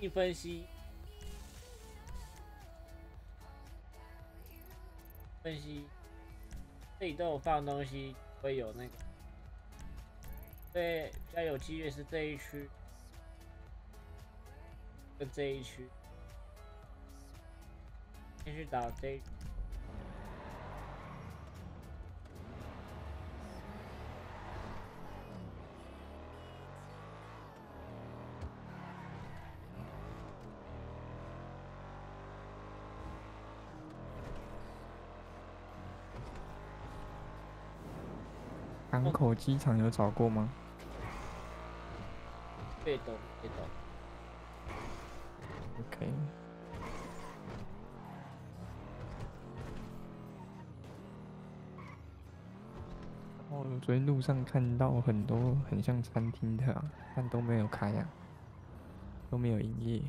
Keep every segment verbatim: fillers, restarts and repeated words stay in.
一分析，分析，这里都有放东西，会有那个。对，比较有机会是这一区跟这一区，先去打这一区。 港口机场有找过吗？ 越懂越懂。 OK，哦，我昨天路上看到很多很像餐厅的啊，但都没有开啊，都没有营业。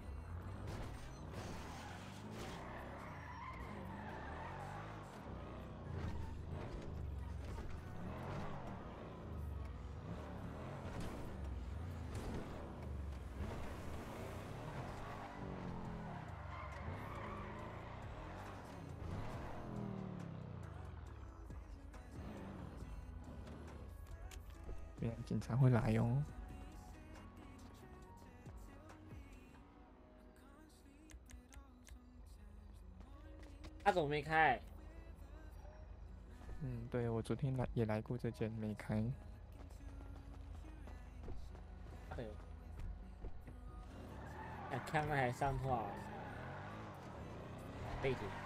原来警察会来哦。 他怎么没开？ 嗯，对，我昨天来也来过这间，没开。 他有，想看那还上话，背景。